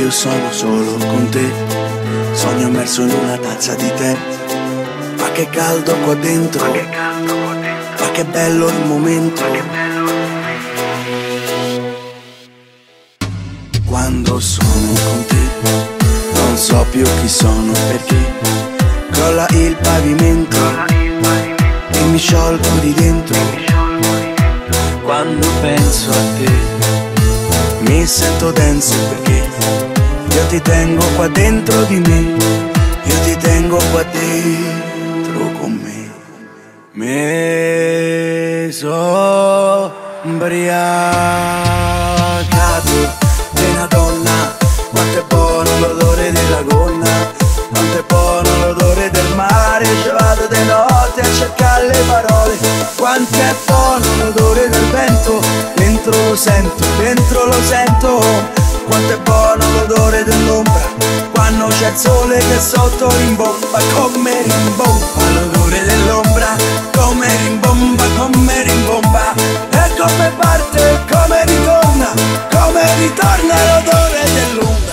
io sono solo con te, sogno immerso in una tazza di tè. Ma che caldo qua dentro, ma che bello il momento. Quando sono con te non so più chi sono, perché crolla il pavimento e mi sciolgo di dentro. Quando penso a te mi sento denso, perché io ti tengo qua dentro di me, io ti tengo qua dentro con me. Mi sono ubriacato di una donna, quanto è buono l'odore della gonna, quanto è buono l'odore del mare. Ci vado di notte a cercare le parole, quanto è buono l'odore del vento, dentro lo sento, dentro lo sento. Quanto è buono l'odore dell'ombra, quando c'è il sole che sotto rimbomba, come rimbomba l'odore dell'ombra, come rimbomba, come rimbomba. E come parte, come ritorna l'odore dell'ombra.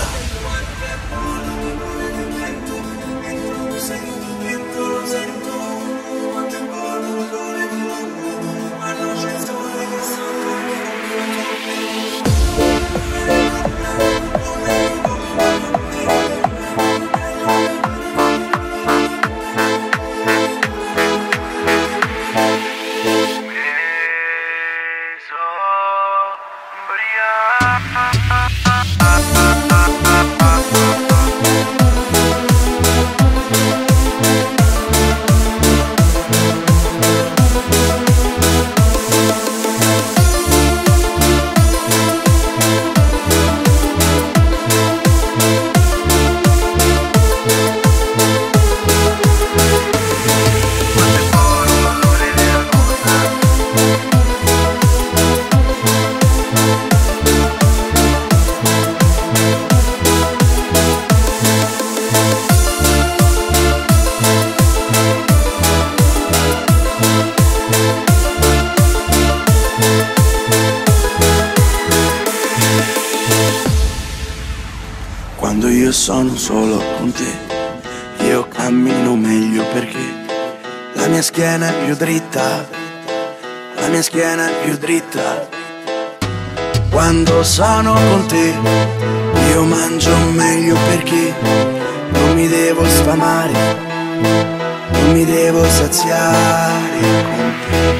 Quando io sono solo con te, io cammino meglio, perché la mia schiena è più dritta, la mia schiena è più dritta. Quando sono con te, io mangio meglio, perché non mi devo sfamare, non mi devo saziare con te.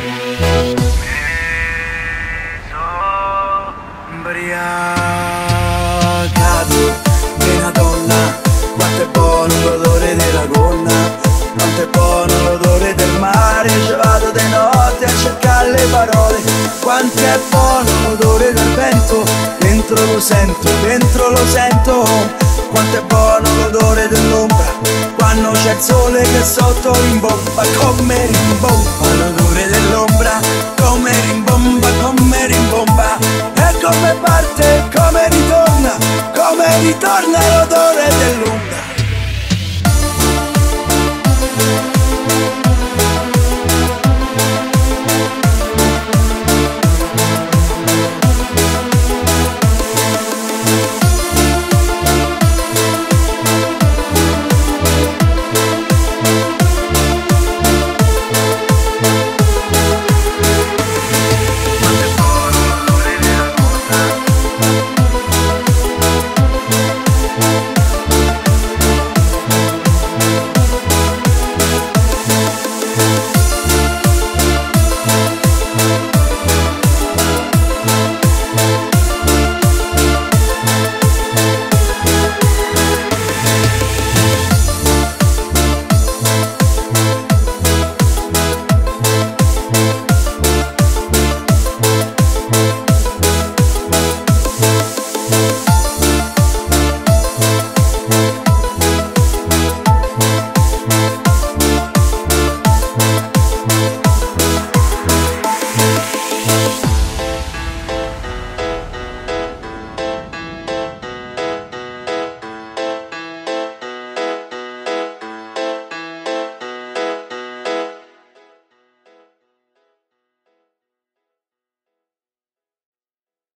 Ubriacato di una donna, quanto è buono l'odore della gonna, quanto è buono l'odore del mare. Ci vado di notte a cercare le parole, quanto è buono l'odore del vento, dentro lo sento, dentro lo sento. Quanto è buono l'odore dell'ombra, quando c'è il sole che sotto rimbomba, come rimbomba l'odore dell'ombra.